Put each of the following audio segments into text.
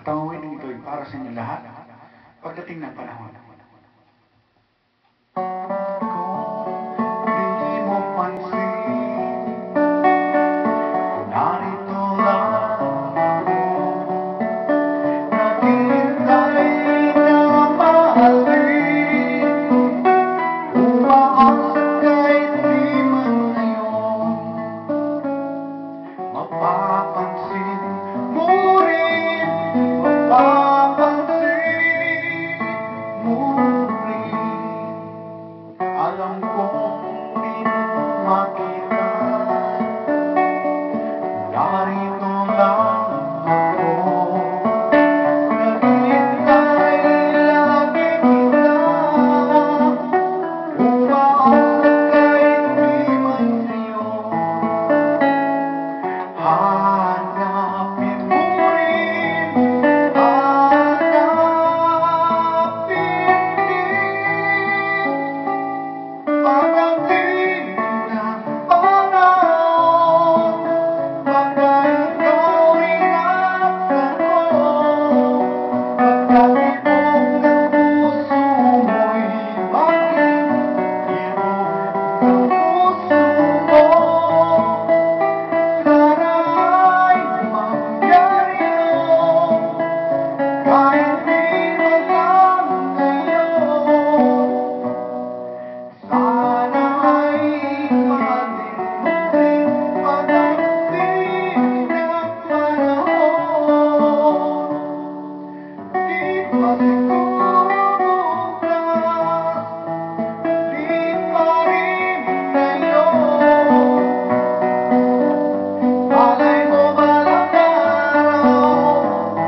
Tangawin ng ito ay para sa inyo lahat. Pagdating ng panahon. Kung di mo pansin, narito lang ako, naghihintay na mahalin, umaasa kahit di man ngayon, mapapansin mo rin, mapapansin mo rin. Alam kong di mo makita, narito lang ako, naghihintay lagi kita, umaasa kahit di man ngayon, hanapin mo rin, hanapin din. Pagdating ng panahon, pagka ikaw rin at ako, pagkatibok ng puso mo'y makikibok ng puso mo. Sana'y mangyari yun, kahit di man lang ngayon. Sana ay mahalin mo rin pagdating ng panahon. Di pa siguro bukas, di pa rin ngayon. Malay mo balang araw,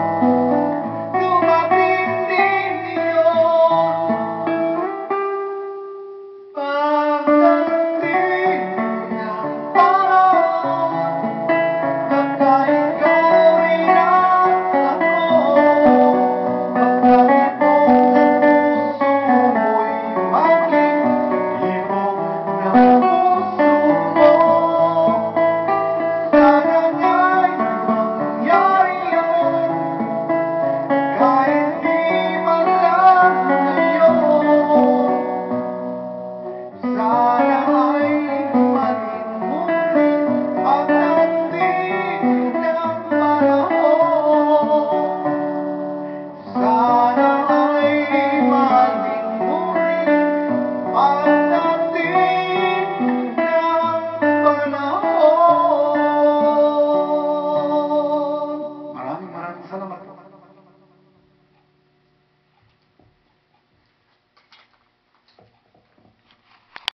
dumating din yun. Pagdating ng panahon, pagka ikaw rin at ako, pagkatibok ng puso mo'y makikibok ng puso mo. Sana nga'y mangyari yun, kahit di man lang ngayon. Sana ay mahalin mo rin pagdating ng panahon. Sana ay mahalin mo rin pagdating ng panahon. Maraming salamat.